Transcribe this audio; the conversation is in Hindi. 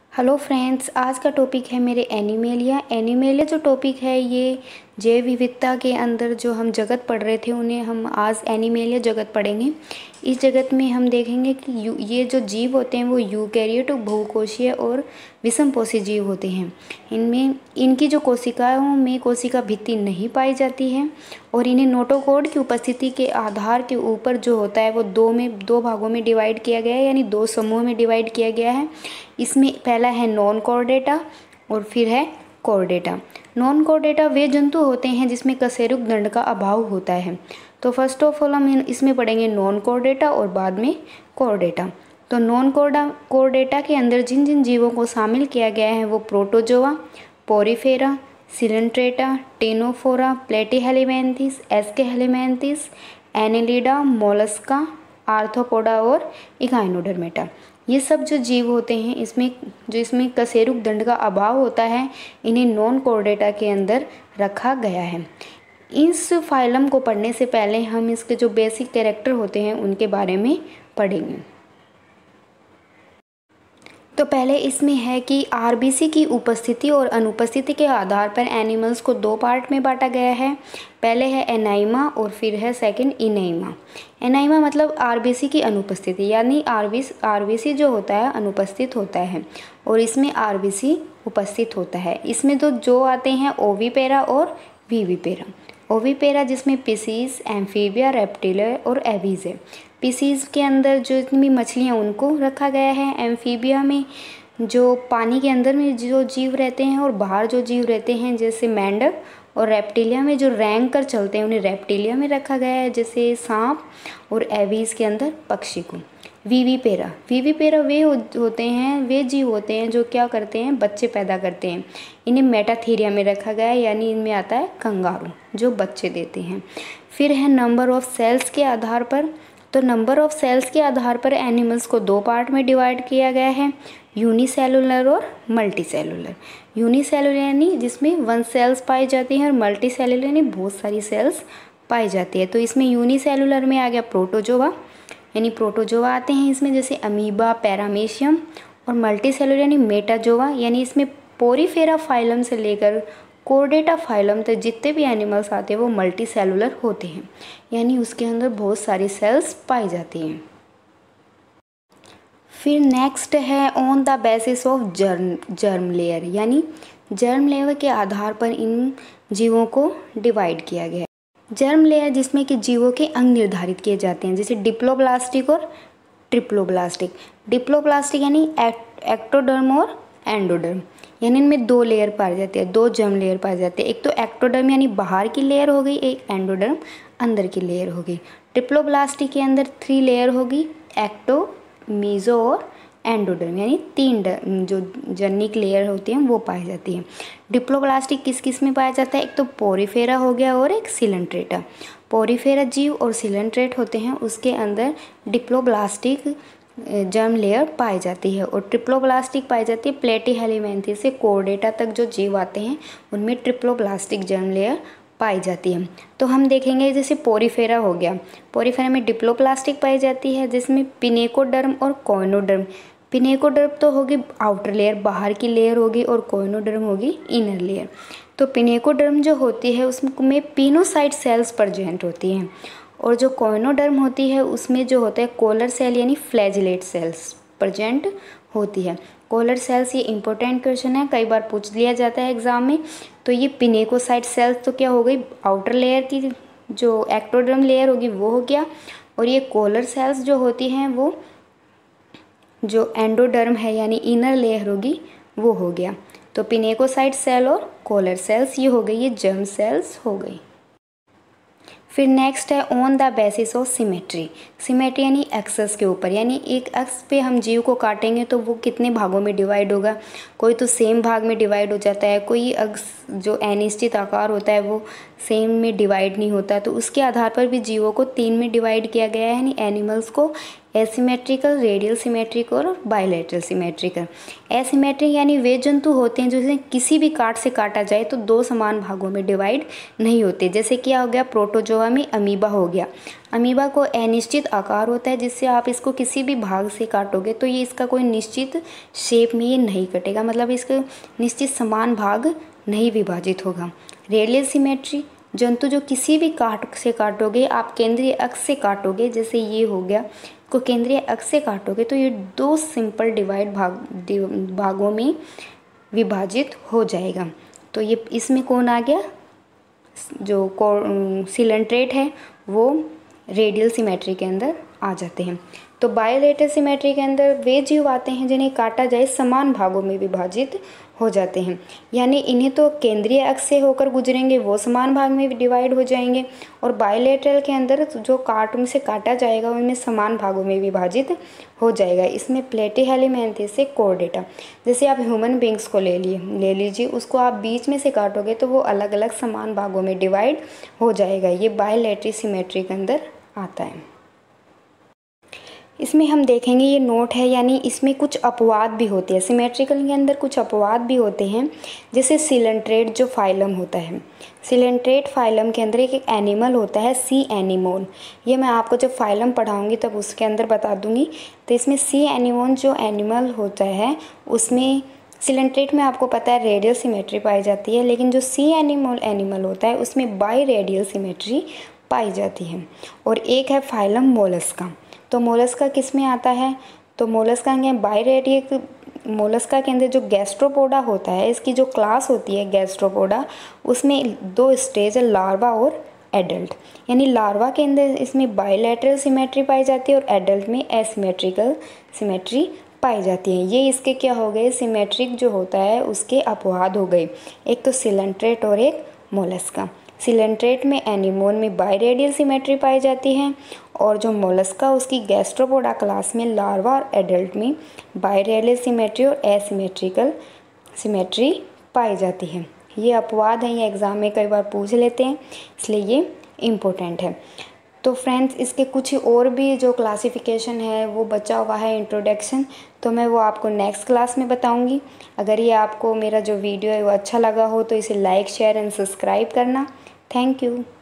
हेलो फ्रेंड्स, आज का टॉपिक है मेरे एनिमेलिया। एनिमेलिया जो टॉपिक है ये जैव विविधता के अंदर जो हम जगत पढ़ रहे थे उन्हें हम आज एनिमेलिया जगत पढ़ेंगे। इस जगत में हम देखेंगे कि ये जो जीव होते हैं वो यूकैरियोट, बहुकोषीय और विषमपोषी जीव होते हैं। इनमें इनकी जो कोशिकाओं में कोशिका भित्ति नहीं पाई जाती है और इन्हें नोटोकॉर्ड की उपस्थिति के आधार के ऊपर जो होता है वो दो भागों में डिवाइड किया गया है, यानी दो समूह में डिवाइड किया गया है। इसमें पहला है नॉन कॉर्डेटा और फिर है कॉर्डेटा। नॉन कॉर्डेटा वे जंतु होते हैं जिसमें कशेरुक दंड का अभाव होता है। तो फर्स्ट ऑफ ऑल हम इसमें पढ़ेंगे नॉन कॉर्डेटा और बाद में कॉर्डेटा। तो नॉन कॉर्डेटा के अंदर जिन जिन जीवों को शामिल किया गया है वो protozoa, porifera, coelenterata, ctenophora, platyhelminthes, aschelminthes, annelida, mollusca, arthropoda और इकाइनोडर्मेटा। ये सब जो जीव होते हैं इसमें कशेरुक दंड का अभाव होता है, इन्हें नॉन कॉर्डेटा के अंदर रखा गया है। इस फाइलम को पढ़ने से पहले हम इसके जो बेसिक कैरेक्टर होते हैं उनके बारे में पढ़ेंगे। तो पहले इसमें है कि आरबीसी की उपस्थिति और अनुपस्थिति के आधार पर एनिमल्स को दो पार्ट में बांटा गया है। पहले है एनाइमा और फिर है सेकंड इनेइमा। एनाइमा मतलब आरबीसी की अनुपस्थिति, यानी आरबीसी जो होता है अनुपस्थित होता है और इसमें आरबीसी उपस्थित होता है। इसमें तो जो आते हैं ओविपेरा और वीविपेरा। ओविपेरा जिसमें पिसीज, एम्फीबिया, रेप्टिलिया और एवीज है। पीसीज के अंदर जो इतनी मछलियाँ उनको रखा गया है। एम्फीबिया में जो पानी के अंदर में जो जीव रहते हैं और बाहर जो जीव रहते हैं जैसे मेंढक, और रेप्टिलिया में जो रेंग कर चलते हैं उन्हें रेप्टिलिया में रखा गया है जैसे सांप, और एवीज के अंदर पक्षी को। वीवीपेरा वे होते हैं, वे जीव होते हैं जो क्या करते हैं, बच्चे पैदा करते हैं। इन्हें मेटाथीरिया में रखा गया है, यानी इनमें आता है कंगारू जो बच्चे देते हैं। फिर है नंबर ऑफ सेल्स के आधार पर। तो नंबर ऑफ सेल्स के आधार पर एनिमल्स को दो पार्ट में डिवाइड किया गया है, यूनिसेलुलर और मल्टीसेलुलर। यूनिसेलुलर यानी जिसमें वन सेल्स पाई जाती हैं और मल्टीसेलुलर यानी बहुत सारी सेल्स पाई जाती है। तो इसमें यूनिसेलुलर में आ गया प्रोटोजोआ, यानी प्रोटोजोआ आते हैं इसमें जैसे अमीबा, पैरामीशियम, और मल्टीसेलुलर यानी मेटाजोआ, यानी इसमें पोरीफेरा फाइलम से लेकर कॉर्डेटा फाइलम तक जितने भी एनिमल्स आते हैं वो मल्टी सेलुलर होते हैं, यानी उसके अंदर बहुत सारी सेल्स पाई जाती हैं। फिर नेक्स्ट है on the basis of germ layer, यानी जर्म लेयर के आधार पर इन जीवों को डिवाइड किया गया है। जर्म लेयर जिसमें कि जीवों के अंग निर्धारित किए जाते हैं जैसे डिप्लोब्लास्टिक और ट्रिप्लोब्लास्टिक। डिप्लोब्लास्टिक यानी एक्टोडर्म और एंडोडर्म, यानी इनमें दो लेयर पाए जाते हैं, दो जर्म लेयर पाए जाते हैं। एक तो एक्टोडर्म यानी बाहर की लेयर हो गई, एक एंडोडर्म अंदर की लेयर हो गई। ट्रिप्लोब्लास्टिक के अंदर 3 लेयर होगी, एक्टो, मीजो और एंडोडर्म, यानी 3 जो जर्निक लेयर होती हैं वो पाई जाती है। डिप्लोब्लास्टिक किस किस में पाया जाता है, एक तो पोरीफेरा हो गया और एक सिलेंट्रेटा। पोरीफेरा जीव और सिलेंट्रेट होते हैं, उसके अंदर डिप्लोब्लास्टिक जर्म लेयर पाई जाती है और ट्रिप्लोब्लास्टिक पाई जाती है। प्लेटीहेलिमेंथिस से कॉर्डेटा तक जो जीव आते हैं उनमें ट्रिप्लोब्लास्टिक जर्म लेयर पाई जाती है। तो हम देखेंगे जैसे पोरीफेरा हो गया, पोरीफेरा में डिप्लोप्लास्टिक पाई जाती है जिसमें पिनेकोडर्म और कोइनोडर्म। पिनेकोडर्म तो होगी आउटर लेयर, बाहर की लेयर होगी, और कोइनोडर्म होगी इनर लेयर। तो पिनेकोडर्म जो होती है उसमें पिनोसाइट सेल्स प्रेजेंट होती हैं, और जो कोइनोडर्म होती है उसमें जो होता है कोलर सेल यानी फ्लैजिलेट सेल्स प्रेजेंट होती है। कोलर सेल्स, ये इंपॉर्टेंट क्वेश्चन है, कई बार पूछ लिया जाता है एग्जाम में। तो ये पिनेकोसाइट सेल्स तो क्या हो गई, आउटर लेयर की जो एक्टोडर्म लेयर होगी वो हो गया, और ये कोलर सेल्स जो होती हैं वो जो एंडोडर्म है यानी इनर लेयर होगी वो हो गया। तो पिनेकोसाइट सेल और कोलर सेल्स ये हो गई, ये जर्म सेल्स हो गई। फिर नेक्स्ट है on the basis of symmetry. Symmetry यानी एक्सेस के ऊपर, यानी एक एक्स पे हम जीव को काटेंगे तो वो कितने भागों में डिवाइड होगा। कोई तो सेम भाग में डिवाइड हो जाता है, कोई अक्स जो अनिश्चित आकार होता है वो सेम में डिवाइड नहीं होता। तो उसके आधार पर भी जीवों को 3 में डिवाइड किया गया है, यानी एनिमल्स को एसिमेट्रिकल, रेडियल सिमेट्रिकल और बायलैटरल सिमेट्रिकल। एसिमेट्रिक यानी वे जंतु होते हैं जिसे किसी भी काट से काटा जाए तो दो समान भागों में डिवाइड नहीं होते। जैसे क्या हो गया, प्रोटोजोआ में अमीबा हो गया। अमीबा को अनिश्चित आकार होता है जिससे आप इसको किसी भी भाग से काटोगे तो ये इसका कोई निश्चित शेप में ये नहीं कटेगा, मतलब इसका निश्चित समान भाग नहीं विभाजित होगा। रेडियल सिमेट्री, जंतु जो किसी भी काट से काटोगे, आप केंद्रीय अक्ष से काटोगे, जैसे ये हो गया, को केंद्रीय अक्ष से काटोगे तो ये दो सिंपल डिवाइड भागों में विभाजित हो जाएगा। तो ये इसमें कौन आ गया, जो सिलेंट्रेट है वो रेडियल सिमेट्री के अंदर आ जाते हैं। तो बायलैटरल सिमेट्री के अंदर वे जीव आते हैं जिन्हें काटा जाए समान भागों में विभाजित हो जाते हैं, यानी इन्हें तो केंद्रीय अक्ष से होकर गुजरेंगे, वो समान भाग में डिवाइड हो जाएंगे, और बायलैटरल के अंदर जो कार्टून से काटा जाएगा उनमें समान भागों में विभाजित हो जाएगा। इसमें प्लेटिहेल्मिन्थेस से कोर्डेटा, जैसे आप ह्यूमन बींग्स को ले लीजिए, उसको आप बीच में से काटोगे तो वो अलग अलग समान भागों में डिवाइड हो जाएगा। ये बायलैटरल सिमेट्री के अंदर आता है। इसमें हम देखेंगे, ये नोट है, यानी इसमें कुछ अपवाद भी होते हैं। सिमेट्रिकल के अंदर कुछ अपवाद भी होते हैं, जैसे सिलेंट्रेट जो फाइलम होता है। सिलेंट्रेट फाइलम के अंदर एक एनिमल होता है सी एनीमोन। ये मैं आपको जब फाइलम पढ़ाऊंगी तब उसके अंदर बता दूंगी। तो इसमें सी एनीमोन जो एनिमल होता है उसमें सिलेंट्रेट में आपको पता है रेडियल सिमेट्री पाई जाती है, लेकिन जो सी एनिमल होता है उसमें बाई रेडियल सिमेट्री पाई जाती है। और एक है फाइलम मोलस्का। तो मोलस्का किस में आता है, तो मोलस्का में बायरेडियल, मोलस्का के अंदर जो गैस्ट्रोपोडा होता है, इसकी जो क्लास होती है गैस्ट्रोपोडा, उसमें दो स्टेज है, लार्वा और एडल्ट। यानी लार्वा के अंदर इसमें बायलैटरल सिमेट्री पाई जाती है और एडल्ट में एसिमेट्रिकल सिमेट्री पाई जाती है। ये इसके क्या हो गए, सिमेट्रिक जो होता है उसके अपवाद हो गए, एक तो सिलेंट्रेट और एक मोलस्का। सिलेंट्रेट में एनीमोन में बायरेडियल सिमेट्री पाई जाती है, और जो मोलस्का उसकी गैस्ट्रोपोडा क्लास में लार्वा और एडल्ट में बायरेडियल सिमेट्री और एसिमेट्रिकल सिमेट्री पाई जाती है। ये अपवाद हैं, ये एग्ज़ाम में कई बार पूछ लेते हैं, इसलिए ये इम्पोर्टेंट है। तो फ्रेंड्स, इसके कुछ और भी जो क्लासिफिकेशन है वो बचा हुआ है इंट्रोडक्शन, तो मैं वो आपको नेक्स्ट क्लास में बताऊंगी। अगर ये आपको मेरा जो वीडियो है वो अच्छा लगा हो तो इसे लाइक, शेयर एंड सब्सक्राइब करना। Thank you.